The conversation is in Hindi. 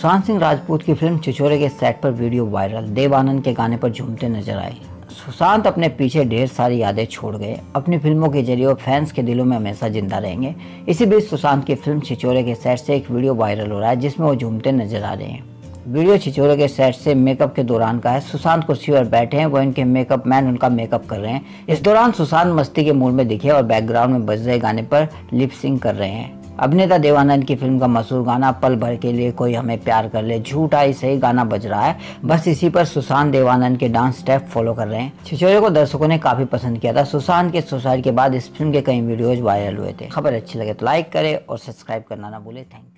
सुशांत सिंह राजपूत की फिल्म छिछोरे के सेट पर वीडियो वायरल। देव आनंद के गाने पर झूमते नजर आए। सुशांत अपने पीछे ढेर सारी यादें छोड़ गए। अपनी फिल्मों के जरिए वो फैंस के दिलों में हमेशा जिंदा रहेंगे। इसी बीच सुशांत की फिल्म छिछोरे के सेट से एक वीडियो वायरल हो रहा है जिसमें वो झूमते नजर आ रहे हैं। वीडियो छिछोरे के सेट से मेकअप के दौरान का है। सुशांत कुर्सी पर बैठे हैं, वो इनके मेकअप मैन उनका मेकअप कर रहे हैं। इस दौरान सुशांत मस्ती के मूड में दिखे और बैकग्राउंड में बज रहे गाने पर लिप सिंक कर रहे हैं। अभिनेता देव आनंद की फिल्म का मशहूर गाना पल भर के लिए कोई हमें प्यार कर ले झूठा ही सही गाना बज रहा है। बस इसी पर सुशांत देव आनंद के डांस स्टेप फॉलो कर रहे हैं। छिछोरे को दर्शकों ने काफी पसंद किया था। सुशांत के सुसाइड के बाद इस फिल्म के कई वीडियोज वायरल हुए थे। खबर अच्छी लगे तो लाइक करें और सब्सक्राइब करना ना भूले। Thank you.